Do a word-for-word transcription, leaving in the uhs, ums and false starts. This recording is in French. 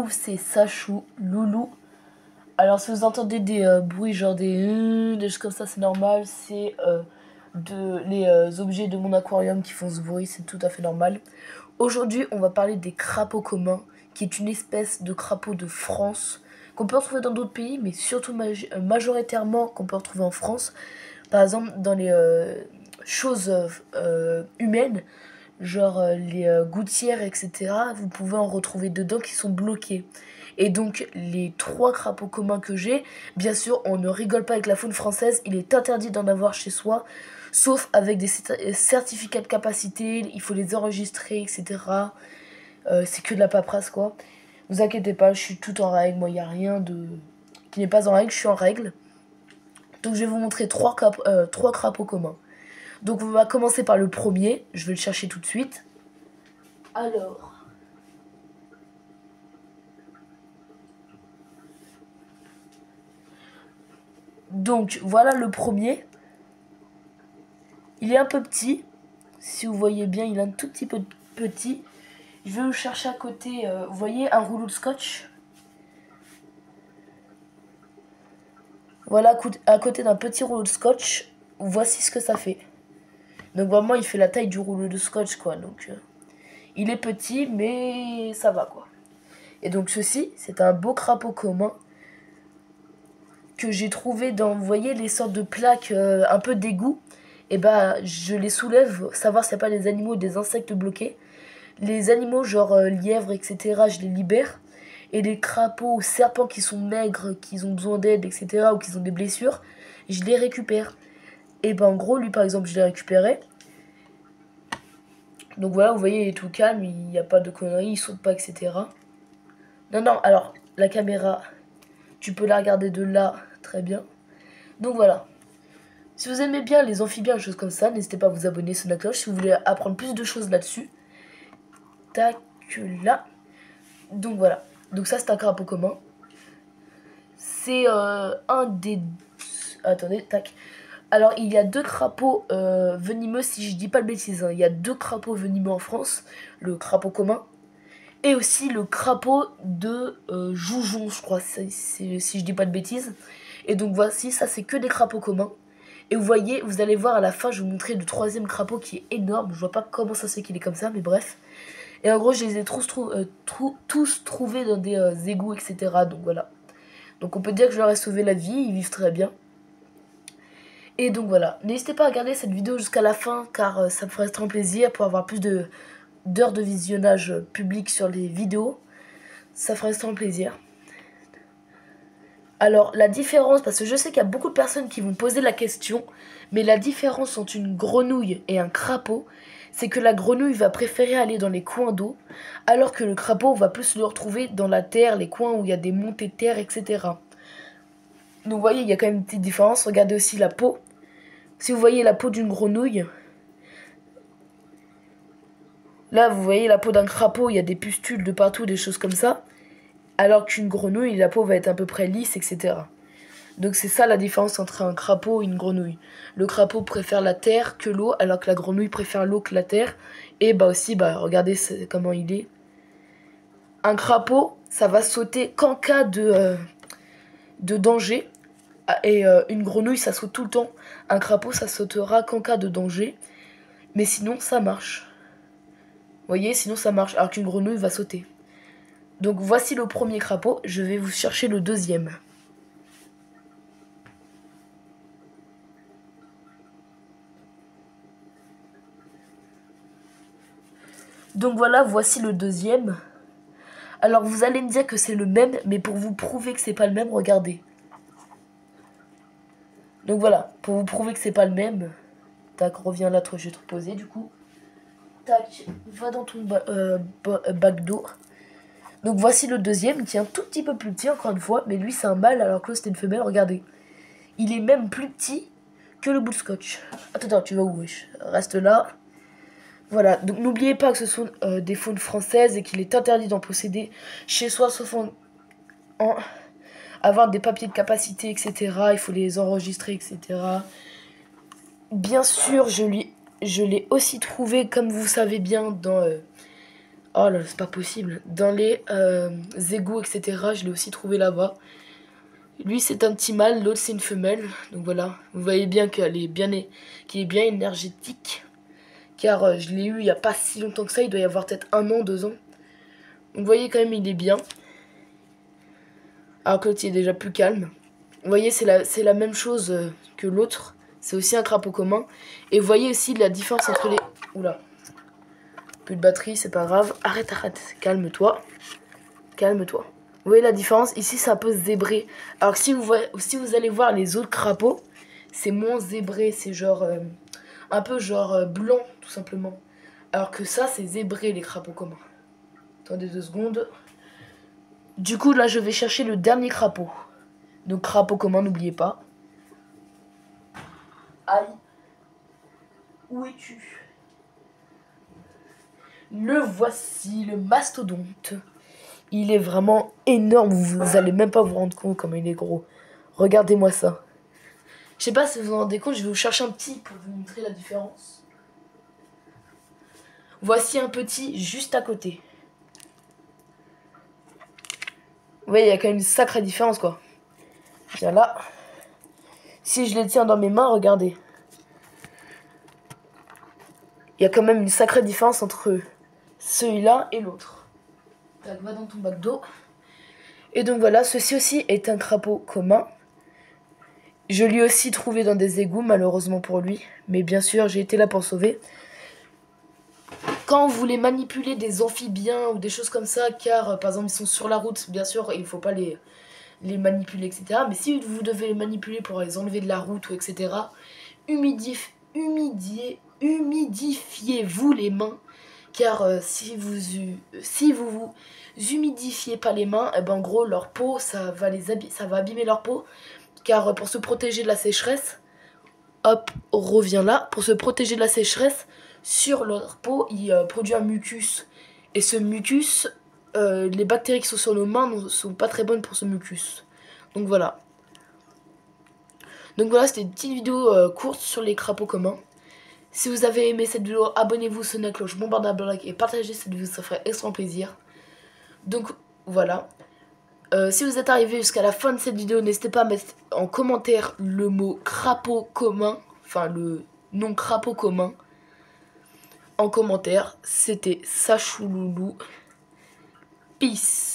trouve, c'est Sachou, Loulou. Alors si vous entendez des euh, bruits genre des euh, des choses comme ça, c'est normal. C'est euh, de, les euh, objets de mon aquarium qui font ce bruit, c'est tout à fait normal. Aujourd'hui, on va parler des crapauds communs, qui est une espèce de crapaud de France, qu'on peut retrouver dans d'autres pays, mais surtout maj majoritairement qu'on peut retrouver en France. Par exemple, dans les euh, choses euh, humaines, genre euh, les euh, gouttières, et cetera, vous pouvez en retrouver dedans qui sont bloqués. Et donc, les trois crapauds communs que j'ai, bien sûr, on ne rigole pas avec la faune française, il est interdit d'en avoir chez soi, sauf avec des certificats de capacité, il faut les enregistrer, et cetera. Euh, c'est que de la paperasse, quoi. Vous inquiétez pas, je suis tout en règle, moi, il n'y a rien de qui n'est pas en règle, je suis en règle. Donc, je vais vous montrer trois, cap euh, trois crapauds communs. Donc, on va commencer par le premier, je vais le chercher tout de suite. Alors... Donc, voilà le premier. Il est un peu petit. Si vous voyez bien, il est un tout petit peu petit. Je vais le chercher à côté. Euh, vous voyez, un rouleau de scotch. Voilà, à côté d'un petit rouleau de scotch. Voici ce que ça fait. Donc, vraiment, il fait la taille du rouleau de scotch, quoi. Donc, euh, il est petit, mais ça va, quoi. Et donc, ceci, c'est un beau crapaud commun que j'ai trouvé dans, vous voyez, les sortes de plaques euh, un peu d'égout. Et bah, je les soulève, savoir s'il n'y a pas des animaux, des insectes bloqués. Les animaux, genre euh, lièvres, et cetera, je les libère. Et les crapauds, serpents qui sont maigres, qui ont besoin d'aide, et cetera, ou qui ont des blessures, je les récupère. Et bah, en gros, lui, par exemple, je l'ai récupéré. Donc voilà, vous voyez, il est tout calme, il n'y a pas de conneries, il saute pas, et cetera. Non, non, alors, la caméra, tu peux la regarder de là, très bien. Donc voilà. Si vous aimez bien les amphibiens, des choses comme ça, n'hésitez pas à vous abonner sur la cloche si vous voulez apprendre plus de choses là-dessus. Tac, là. Donc voilà. Donc ça, c'est un crapaud commun. C'est euh, un des... Attendez, tac. Alors, il y a deux crapauds euh, venimeux, si je dis pas de bêtises. Hein. Il y a deux crapauds venimeux en France. Le crapaud commun. Et aussi le crapaud de euh, Joujon, je crois, si, si, si je dis pas de bêtises. Et donc voici, ça c'est que des crapauds communs. Et vous voyez, vous allez voir à la fin, je vais vous montrer le troisième crapaud qui est énorme. Je vois pas comment ça se fait qu'il est comme ça, mais bref. Et en gros, je les ai tous, trou euh, trou tous trouvés dans des euh, égouts, et cetera. Donc voilà. Donc on peut dire que je leur ai sauvé la vie, ils vivent très bien. Et donc voilà. N'hésitez pas à regarder cette vidéo jusqu'à la fin, car euh, ça me ferait très plaisir pour avoir plus de d'heures de visionnage euh, public sur les vidéos. Ça ferait très plaisir. Alors, la différence, parce que je sais qu'il y a beaucoup de personnes qui vont poser la question, mais la différence entre une grenouille et un crapaud, c'est que la grenouille va préférer aller dans les coins d'eau, alors que le crapaud va plus le retrouver dans la terre, les coins où il y a des montées de terre, et cetera. Donc, vous voyez, il y a quand même une petite différence. Regardez aussi la peau. Si vous voyez la peau d'une grenouille, là, vous voyez la peau d'un crapaud, il y a des pustules de partout, des choses comme ça. Alors qu'une grenouille, la peau va être à peu près lisse, et cetera. Donc c'est ça la différence entre un crapaud et une grenouille. Le crapaud préfère la terre que l'eau, alors que la grenouille préfère l'eau que la terre. Et bah aussi, bah regardez comment il est. Un crapaud, ça va sauter qu'en cas de, euh, de danger. Et euh, une grenouille, ça saute tout le temps. Un crapaud, ça sautera qu'en cas de danger. Mais sinon, ça marche. Vous voyez, sinon ça marche, alors qu'une grenouille va sauter. Donc voici le premier crapaud, je vais vous chercher le deuxième. Donc voilà, voici le deuxième. Alors vous allez me dire que c'est le même, mais pour vous prouver que c'est pas le même, regardez. Donc voilà, pour vous prouver que c'est pas le même. Tac, reviens là, toi je vais te reposer du coup. Tac, va dans ton ba euh, ba bac d'eau. Donc voici le deuxième, qui est un tout petit peu plus petit encore une fois, mais lui c'est un mâle alors que l'autre c'était une femelle, regardez. Il est même plus petit que le bout de scotch. Attends, attends, tu vas où, wesh? Reste là. Voilà, donc n'oubliez pas que ce sont euh, des faunes françaises et qu'il est interdit d'en posséder chez soi, sauf en, en avoir des papiers de capacité, et cetera. Il faut les enregistrer, et cetera. Bien sûr, je l'ai je l'ai aussi trouvé, comme vous savez bien, dans... Euh, Oh là là, c'est pas possible. Dans les euh, égouts, et cetera, je l'ai aussi trouvé là-bas. Lui, c'est un petit mâle, l'autre, c'est une femelle. Donc voilà, vous voyez bien qu'elle est bien, qu'il est bien énergétique. Car euh, je l'ai eu il n'y a pas si longtemps que ça, il doit y avoir peut-être un an, deux ans. Donc vous voyez quand même, il est bien. Alors que l'autre, il est déjà plus calme. Vous voyez, c'est la, c'est la même chose euh, que l'autre. C'est aussi un crapaud commun. Et vous voyez aussi la différence entre les... Oula. Plus de batterie, c'est pas grave. Arrête, arrête. Calme-toi. Calme-toi. Vous voyez la différence? Ici, c'est un peu zébré. Alors que si vous, voyez, si vous allez voir les autres crapauds, c'est moins zébré. C'est genre... Euh, un peu genre euh, blanc, tout simplement. Alors que ça, c'est zébré, les crapauds communs. Attendez deux secondes. Du coup, là, je vais chercher le dernier crapaud. Donc, crapaud commun, n'oubliez pas. Aïe. Où es-tu? Le voici, le mastodonte. Il est vraiment énorme. Vous allez même pas vous rendre compte comme il est gros. Regardez-moi ça. Je sais pas si vous vous rendez compte, je vais vous chercher un petit pour vous montrer la différence. Voici un petit juste à côté. Vous voyez, il y a quand même une sacrée différence, quoi. Tiens là. Si je les tiens dans mes mains, regardez. Il y a quand même une sacrée différence entre celui-là et l'autre. Tac, va dans ton bac d'eau. Et donc voilà, ceci aussi est un crapaud commun. Je l'ai aussi trouvé dans des égouts, malheureusement pour lui. Mais bien sûr, j'ai été là pour le sauver. Quand vous voulez manipuler des amphibiens ou des choses comme ça, car euh, par exemple ils sont sur la route, bien sûr, il ne faut pas les, les manipuler, et cetera. Mais si vous devez les manipuler pour les enlever de la route, ou et cetera, humidif, humidiez, humidifiez-vous les mains. Car euh, si vous si vous vous humidifiez pas les mains, eh ben, en gros leur peau, ça va, les abi ça va abîmer leur peau. Car euh, pour se protéger de la sécheresse, hop, on revient là, pour se protéger de la sécheresse, sur leur peau, il euh, produit un mucus. Et ce mucus, euh, les bactéries qui sont sur nos mains ne sont pas très bonnes pour ce mucus. Donc voilà. Donc voilà, c'était une petite vidéo euh, courte sur les crapauds communs. Si vous avez aimé cette vidéo, abonnez-vous, sonnez la cloche, bombardez la like et partagez cette vidéo, ça ferait extrêmement plaisir. Donc voilà. Euh, si vous êtes arrivé jusqu'à la fin de cette vidéo, n'hésitez pas à mettre en commentaire le mot crapaud commun, enfin le nom crapaud commun, en commentaire. C'était Sachouloulou. Peace.